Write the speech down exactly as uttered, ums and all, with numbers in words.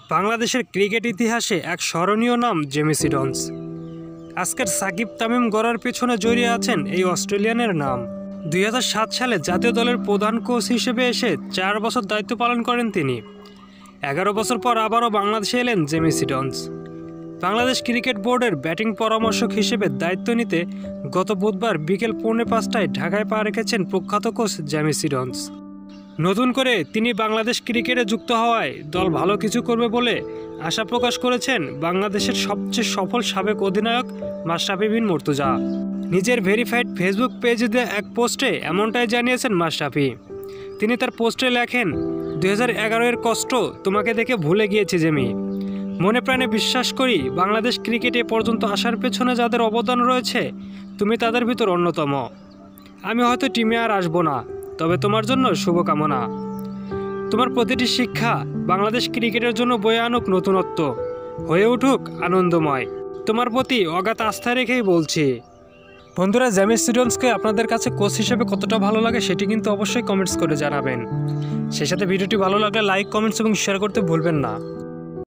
বাংলাদেশের ক্রিকেট ইতিহাসে এক স্মরণীয় নাম জেমি সিডন্স। আজকের সাকিব তামিম গড়ার পেছনে জড়িয়ে আছেন এই অস্ট্রেলিয়ানের নাম। দুই হাজার সাত সালে জাতীয় দলের প্রধান কোচ হিসেবে এসে চার বছর দায়িত্ব পালন করেন তিনি। এগারো বছর পর আবারও বাংলাদেশে এলেন জেমি সিডন্স। বাংলাদেশ ক্রিকেট বোর্ডের ব্যাটিং পরামর্শক হিসেবে দায়িত্ব নিতে গত বুধবার বিকেল পৌনে পাঁচটায় ঢাকায় পা রেখেছেন প্রখ্যাত কোচ জেমি সিডন্স। নতুন করে তিনি বাংলাদেশ ক্রিকেটে যুক্ত হওয়ায় দল ভালো কিছু করবে বলে আশা প্রকাশ করেছেন বাংলাদেশের সবচেয়ে সফল সাবেক অধিনায়ক মাশরাফি বিন মুর্তজা। নিজের ভেরিফাইড ফেসবুক পেজে দেওয়া এক পোস্টে এমনটাই জানিয়েছেন মাশরাফি। তিনি তার পোস্টে লেখেন, দুই হাজার এগারো এর কষ্ট তোমাকে দেখে ভুলে গিয়েছি জেমি। মনে প্রাণে বিশ্বাস করি বাংলাদেশ ক্রিকেটে পর্যন্ত আসার পেছনে যাদের অবদান রয়েছে তুমি তাদের ভিতর অন্যতম। আমি হয়তো টিমে আর আসবো না, তবে তোমার জন্য শুভকামনা। তোমার প্রতিটি শিক্ষা বাংলাদেশ ক্রিকেটের জন্য বয়ে আনুক নতুনত্ব, হয়ে উঠুক আনন্দময়। তোমার প্রতি অগাধ আস্থা রেখেই বলছি। বন্ধুরা, জেমি সিডন্সকে আপনাদের কাছে কোচ হিসেবে কতটা ভালো লাগে সেটি কিন্তু অবশ্যই কমেন্টস করে জানাবেন। সেই সাথে ভিডিওটি ভালো লাগলে লাইক, কমেন্টস এবং শেয়ার করতে ভুলবেন না।